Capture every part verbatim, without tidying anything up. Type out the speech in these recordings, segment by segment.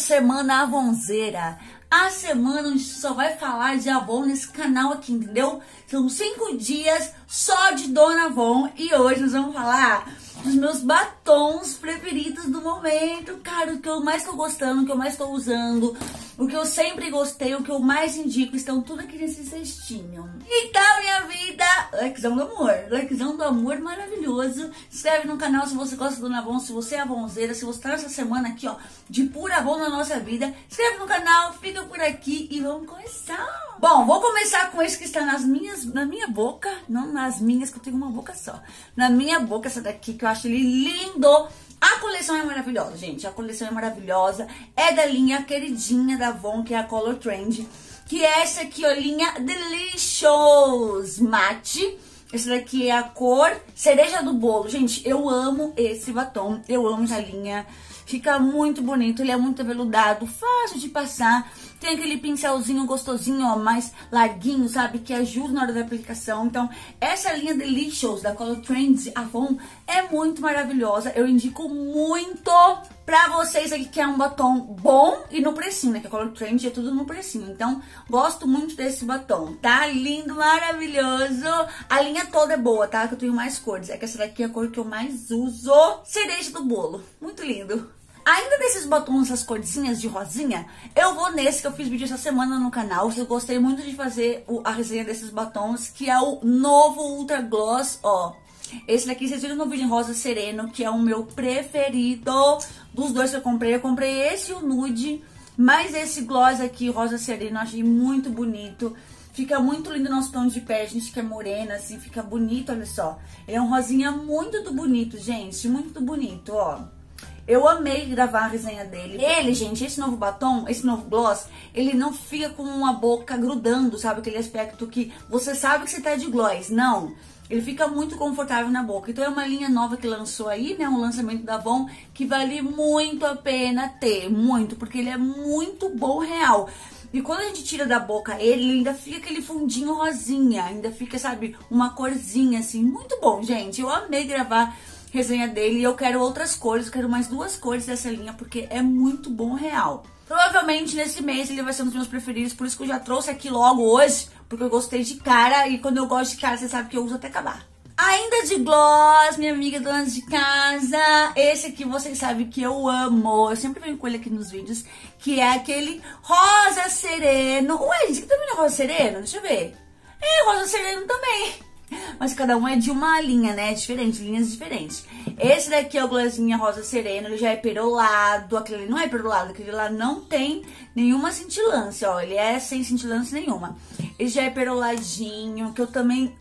semana avonzeira. A semana onde só vai falar de Avon nesse canal aqui, entendeu? São cinco dias só de Dona Avon e hoje nós vamos falar dos meus batons preferidos do momento. Cara, o que eu mais tô gostando, o que eu mais tô usando, o que eu sempre gostei, o que eu mais indico, estão tudo aqui nesse cestinho. Então, minha vida, likezão do amor, likezão do amor maravilhoso. Se inscreve no canal se você gosta do Dona Avon, se você é avonzeira, se você tá nessa semana aqui, ó, de pura Avon na nossa vida. Se inscreve no canal, fica por aqui e vamos começar. Bom, vou começar com esse que está nas minhas, na minha boca, não nas minhas, que eu tenho uma boca só. Na minha boca, essa daqui, que eu acho ele lindo. A coleção é maravilhosa, gente. A coleção é maravilhosa. É da linha queridinha da Avon, que é a Color Trend. Que é essa aqui, ó, linha Delicious Matte. Esse daqui é a cor cereja do bolo. Gente, eu amo esse batom. Eu amo essa linha. Fica muito bonito, ele é muito aveludado, fácil de passar. Tem aquele pincelzinho gostosinho, ó, mais larguinho, sabe? Que ajuda na hora da aplicação. Então, essa linha Delicious da Color Trends Avon é muito maravilhosa. Eu indico muito pra vocês aqui que é um batom bom e no precinho, né? Que a Color Trend é tudo no precinho. Então, gosto muito desse batom, tá? Lindo, maravilhoso. A linha toda é boa, tá? Que eu tenho mais cores. É que essa daqui é a cor que eu mais uso. Cereja do bolo. Muito lindo. Ainda desses batons, essas corzinhas de rosinha, eu vou nesse que eu fiz vídeo essa semana no canal. Eu gostei muito de fazer a resenha desses batons, que é o novo Ultra Gloss, ó. Esse daqui vocês viram no vídeo em rosa sereno, que é o meu preferido dos dois que eu comprei. Eu comprei esse e o nude, mas esse gloss aqui, rosa sereno, eu achei muito bonito. Fica muito lindo no nosso tom de pele, a gente que é morena, assim, fica bonito, olha só. Ele é um rosinha muito do bonito, gente, muito do bonito, ó. Eu amei gravar a resenha dele. Ele, gente, esse novo batom, esse novo gloss, ele não fica com a boca grudando, sabe? Aquele aspecto que você sabe que você tá de gloss. Não. Ele fica muito confortável na boca. Então é uma linha nova que lançou aí, né? Um lançamento da Avon que vale muito a pena ter. Muito, porque ele é muito bom real. E quando a gente tira da boca ele, ele ainda fica aquele fundinho rosinha. Ainda fica, sabe, uma corzinha assim. Muito bom, gente. Eu amei gravar resenha dele e eu quero outras cores, eu quero mais duas cores dessa linha porque é muito bom real. Provavelmente nesse mês ele vai ser um dos meus preferidos, por isso que eu já trouxe aqui logo hoje, porque eu gostei de cara e quando eu gosto de cara você sabe que eu uso até acabar. Ainda de gloss, minha amiga dona de casa, esse aqui vocês sabem que eu amo, eu sempre venho com ele aqui nos vídeos, que é aquele rosa sereno. Ué, gente, que também é rosa sereno? Deixa eu ver. É, rosa sereno também. Mas cada um é de uma linha, né? Diferente, linhas diferentes. Esse daqui é o glossinho rosa sereno, ele já é perolado. Aquele ali não é perolado, aquele lá não tem nenhuma cintilância, ó. Ele é sem cintilância nenhuma. Ele já é peroladinho, que eu também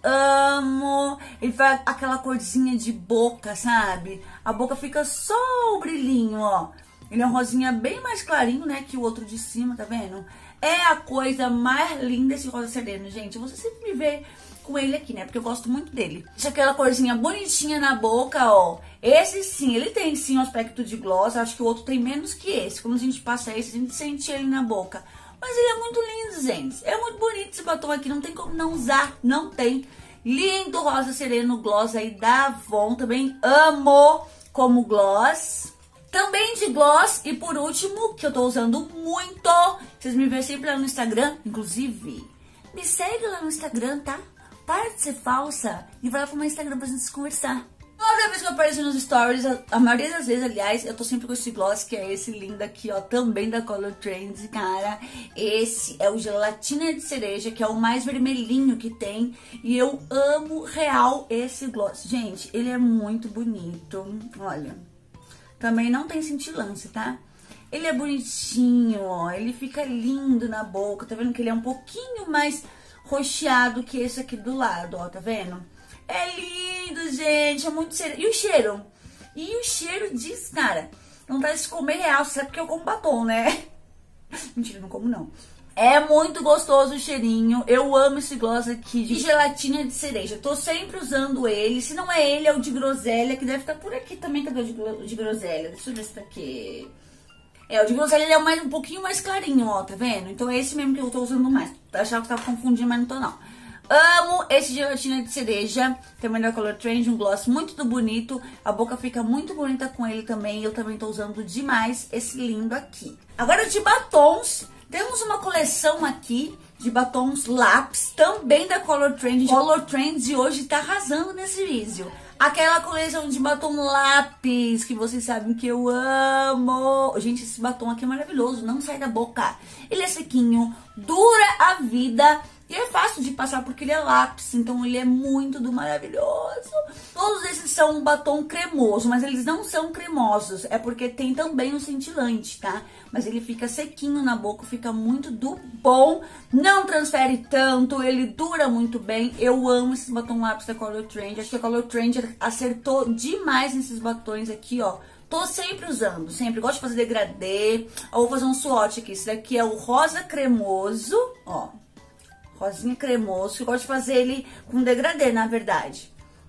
amo. Ele faz aquela corzinha de boca, sabe? A boca fica só o brilhinho, ó. Ele é um rosinha bem mais clarinho, né? Que o outro de cima, tá vendo? É a coisa mais linda esse rosa sereno, gente. Você sempre me vê com ele aqui, né? Porque eu gosto muito dele. Deixa aquela corzinha bonitinha na boca, ó. Esse sim, ele tem sim um aspecto de gloss. Acho que o outro tem menos que esse. Quando a gente passa esse, a gente sente ele na boca. Mas ele é muito lindo, gente. É muito bonito esse batom aqui. Não tem como não usar. Não tem. Lindo rosa sereno gloss aí da Avon. Também amo como gloss. Também de gloss. E por último, que eu tô usando muito. Vocês me veem sempre lá no Instagram. Inclusive, me segue lá no Instagram, tá? Para de ser falsa e vai lá pro meu Instagram pra gente conversar. Toda vez que eu apareço nos stories, a, a maioria das vezes, aliás, eu tô sempre com esse gloss, que é esse lindo aqui, ó, também da Color Trends, cara. Esse é o gelatina de cereja, que é o mais vermelhinho que tem. E eu amo real esse gloss. Gente, ele é muito bonito, olha. Também não tem cintilância, tá? Ele é bonitinho, ó, ele fica lindo na boca. Tá vendo que ele é um pouquinho mais roxeado que esse aqui do lado, ó, tá vendo? É lindo, gente, é muito cheiro. E o cheiro? E o cheiro diz, cara, não dá de comer real, sabe porque eu como batom, né? Mentira, não como não. É muito gostoso o cheirinho, eu amo esse gloss aqui de gelatina de cereja. Tô sempre usando ele, se não é ele, é o de groselha, que deve estar por aqui também, cadê o de groselha? Deixa eu ver se tá aqui. É, o de groselha ele é mais, um pouquinho mais clarinho, ó, tá vendo? Então é esse mesmo que eu tô usando mais. Eu achava que tava confundindo, mas não tô não. Amo esse gelatina de cereja, também da Color Trend, um gloss muito bonito. A boca fica muito bonita com ele também. Eu também tô usando demais esse lindo aqui. Agora de batons, temos uma coleção aqui de batons lápis, também da Color Trend. Color Trend hoje tá arrasando nesse vídeo. Aquela coleção de batom lápis, que vocês sabem que eu amo. Gente, esse batom aqui é maravilhoso, não sai da boca. Ele é sequinho, dura a vida e é fácil de passar porque ele é lápis, então ele é muito do maravilhoso. Todos esses são um batom cremoso, mas eles não são cremosos, é porque tem também o cintilante, tá? Mas ele fica sequinho na boca, fica muito do bom, não transfere tanto, ele dura muito bem. Eu amo esses batom lápis da Color Trend, acho que a Color Trend acertou demais nesses batons aqui, ó. Tô sempre usando, sempre. Gosto de fazer degradê. Eu vou fazer um swatch aqui. Esse daqui é o rosa cremoso, ó. Rosinha cremoso. Eu gosto de fazer ele com degradê, na verdade.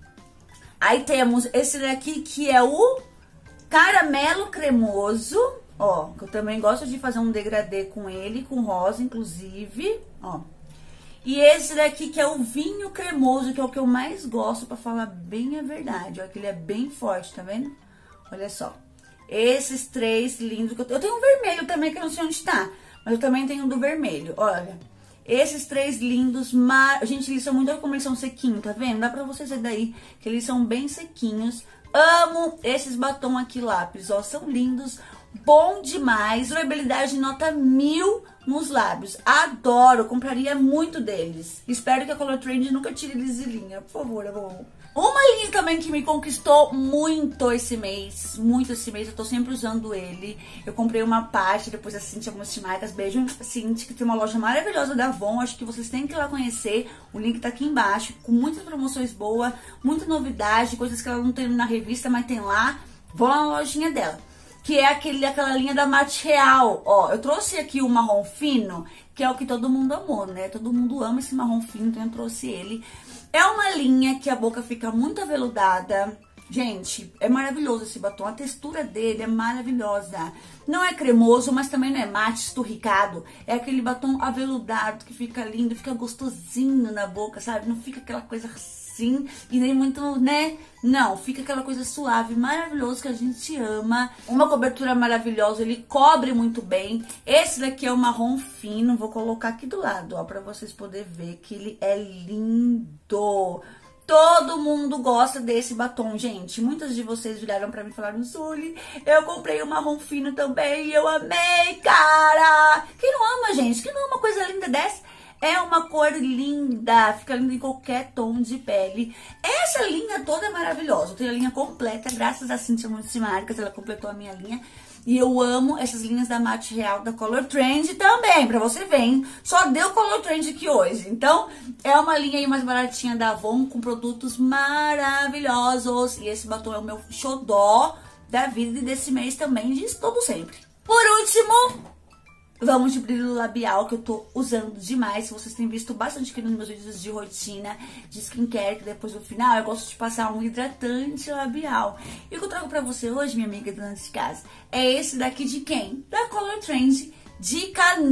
Aí temos esse daqui que é o caramelo cremoso, ó. Que eu também gosto de fazer um degradê com ele, com rosa, inclusive, ó. E esse daqui que é o vinho cremoso, que é o que eu mais gosto, pra falar bem a verdade. Ó, que ele é bem forte, tá vendo? Olha só, esses três lindos que eu tenho. Eu tenho um vermelho também, que eu não sei onde tá, mas eu também tenho do vermelho, olha. Esses três lindos, mar... gente, eles são muito, olha como eles são sequinhos, tá vendo? Dá pra vocês ver daí que eles são bem sequinhos. Amo esses batom aqui lápis, ó, são lindos, bom demais. Durabilidade nota mil nos lábios, adoro, compraria muito deles. Espero que a Color Trend nunca tire eles de linha, por favor, amor. Uma linha também que me conquistou muito esse mês, muito esse mês, eu tô sempre usando ele. Eu comprei uma parte, depois a Cintia, algumas marcas, beijo, Cintia, que tem uma loja maravilhosa da Avon, acho que vocês têm que ir lá conhecer, o link tá aqui embaixo, com muitas promoções boas, muita novidade, coisas que ela não tem na revista, mas tem lá, vou lá na lojinha dela. Que é aquele, aquela linha da Mate Real, ó, eu trouxe aqui o marrom fino, que é o que todo mundo amou, né, todo mundo ama esse marrom fino, então eu trouxe ele. É uma linha que a boca fica muito aveludada. Gente, é maravilhoso esse batom. A textura dele é maravilhosa. Não é cremoso, mas também não é mate, esturricado. É aquele batom aveludado que fica lindo, fica gostosinho na boca, sabe? Não fica aquela coisa assim e nem muito, né? Não, fica aquela coisa suave, maravilhoso que a gente ama. Uma cobertura maravilhosa, ele cobre muito bem. Esse daqui é o marrom fino, vou colocar aqui do lado, ó, pra vocês poderem ver que ele é lindo. Todo mundo gosta desse batom, gente. Muitas de vocês viraram pra mim e falaram, Sully, eu comprei o marrom fino também e eu amei, cara. Quem não ama, gente? Quem não ama coisa linda dessa? É uma cor linda, fica linda em qualquer tom de pele. Essa linha toda é maravilhosa. Eu tenho a linha completa, graças a Cintia Multimarcas, ela completou a minha linha. E eu amo essas linhas da Mate Real, da Color Trend também, pra você ver, hein? Só deu Color Trend aqui hoje. Então, é uma linha aí mais baratinha da Avon, com produtos maravilhosos. E esse batom é o meu xodó da vida e desse mês também, de todo sempre. Por último, vamos de brilho labial, que eu tô usando demais. Vocês têm visto bastante aqui nos meus vídeos de rotina, de skincare, que depois no final eu gosto de passar um hidratante labial. E o que eu trago pra você hoje, minha amiga dona de casa, é esse daqui de quem? Da Color Trend, de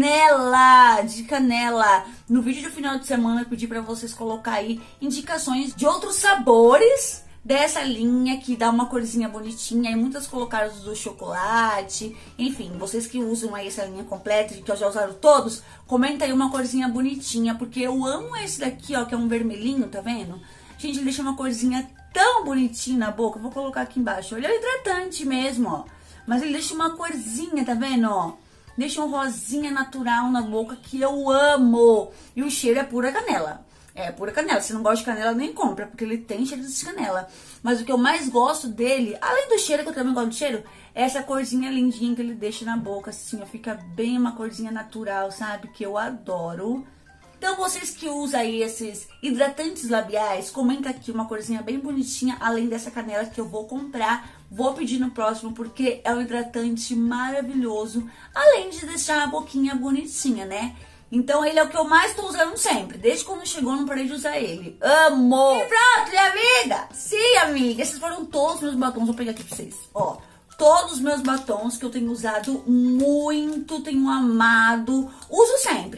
canela, de canela. No vídeo do final de semana eu pedi pra vocês colocar aí indicações de outros sabores dessa linha que dá uma corzinha bonitinha, e muitas colocaram do chocolate, enfim, vocês que usam aí essa linha completa, que já usaram todos, comenta aí uma corzinha bonitinha, porque eu amo esse daqui, ó, que é um vermelhinho, tá vendo? Gente, ele deixa uma corzinha tão bonitinha na boca, eu vou colocar aqui embaixo, ele é hidratante mesmo, ó, mas ele deixa uma corzinha, tá vendo, ó? Deixa um rosinha natural na boca que eu amo, e o cheiro é pura canela. É, pura canela. Se não gosta de canela, nem compra, porque ele tem cheiro de canela. Mas o que eu mais gosto dele, além do cheiro, que eu também gosto do cheiro, é essa corzinha lindinha que ele deixa na boca, assim, ó. Fica bem uma corzinha natural, sabe? Que eu adoro. Então, vocês que usam aí esses hidratantes labiais, comenta aqui uma corzinha bem bonitinha, além dessa canela que eu vou comprar. Vou pedir no próximo, porque é um hidratante maravilhoso, além de deixar a boquinha bonitinha, né? Então, ele é o que eu mais tô usando sempre. Desde quando chegou, não parei de usar ele. Amo! E pronto, minha amiga! Sim, amiga! Esses foram todos os meus batons. Vou pegar aqui pra vocês. Ó, todos os meus batons que eu tenho usado muito, tenho amado. Uso sempre.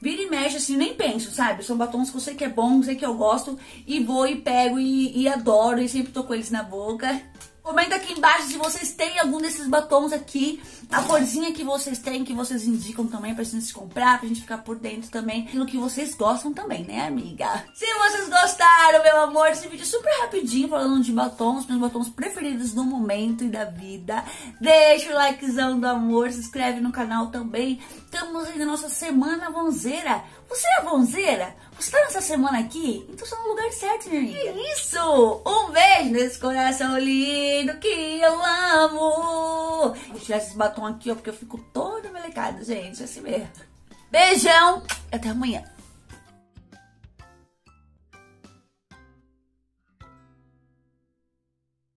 vira e mexe assim, nem penso, sabe? São batons que eu sei que é bom, sei que eu gosto e vou e pego e, e adoro e sempre tô com eles na boca. Comenta aqui embaixo se vocês têm algum desses batons aqui, a corzinha que vocês têm, que vocês indicam também pra gente comprar, pra gente ficar por dentro também, aquilo que vocês gostam também, né, amiga? Se vocês gostaram, meu amor, esse vídeo super rapidinho, falando de batons, meus batons preferidos do momento e da vida, deixa o likezão do amor, se inscreve no canal também. Estamos aí na nossa semana vonzeira. Você é vonzeira? Você tá nessa semana aqui? Então você tá no lugar certo, minha amiga. Que isso! Um beijo nesse coração lindo que eu amo. Vou tirar esse batom aqui, ó, porque eu fico toda melecada, gente. Assim mesmo. Beijão. Até amanhã.